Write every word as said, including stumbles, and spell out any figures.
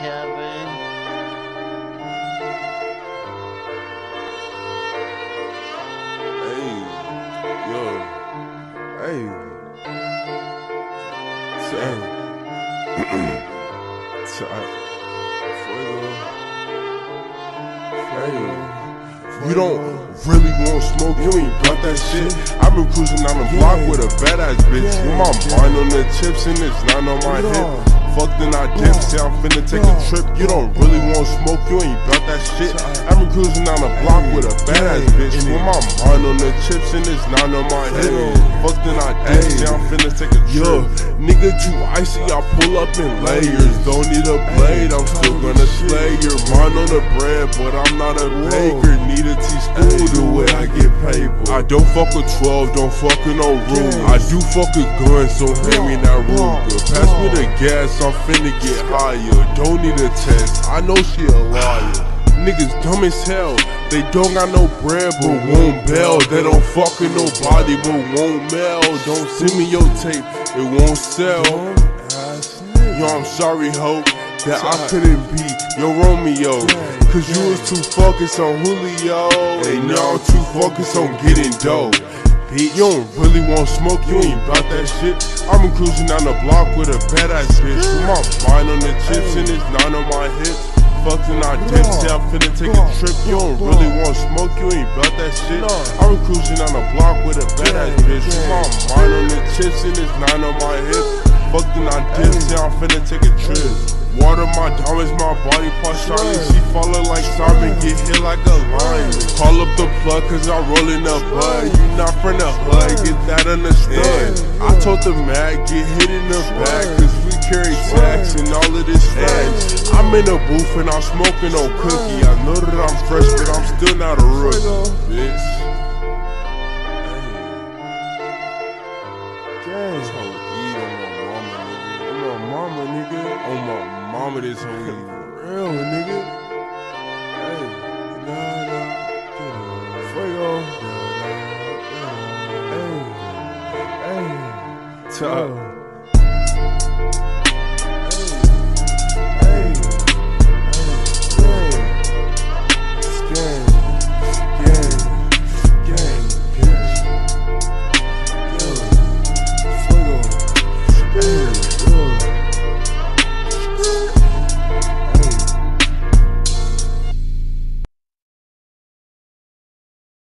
Kevin. Hey, yo, hey, hey, TREFUEGO, hey, you don't really want smoke, you ain't got that shit. I've been cruising down the block with a badass bitch, with my mind on the chips and it's not on my hip. Fuck then I dip, say I'm finna take a trip. You don't really want smoke, you ain't bout that shit. I've been cruising down the block with a badass bitch, with my mind on the chips and it's not on my hip. Fuck then I dip, say I'm finna take a trip. Nigga too icy, I pull up in layers. Don't need a blade, I'm still gonna slay your mind on the bread, but I'm not a baker. Need a teaspoon the way I get paper. I don't fuck with twelve, don't fuck with no room. I do fuck a gun, so hand me that Ruger. Pass me the gas, I'm finna get higher. Don't need a test, I know she a liar. Niggas dumb as hell, they don't got no bread but won't bail. They don't fuck with nobody but won't mail. Don't send me your tape, it won't sell. Yo, I'm sorry, ho, that I couldn't be your Romeo, cause you was too focused on Julio, and now I'm too focused on getting dough. You don't really want smoke, you ain't bout that shit. I've been cruising down the block with a badass bitch, with my mind on the chips and it's not on my hip. Fucking I dip, say I'm finna take a trip. You don't really want smoke, you ain't bout that shit. I've been cruising down the block with a badass bitch, with my mind on the chips and it's not on my hip. Fucking I dip, say I'm finna take a trip. Water my diamonds, my body part shining. She follow like Simon, get hit like a lion. Call up the plug cause I'm rolling up bud. You not from the hood, get that understood. I told the mag, get hit in the back, cause we carry tax and all of this facts. I'm in the booth and I'm smoking on cookie. I know that I'm fresh, but I'm still not a rookie, bitch. This whole eat on my mama, nigga. On my mama, nigga. On my mama, this whole eat real, nigga. Hey, nah, nah. Fuego. Hey, hey. Top.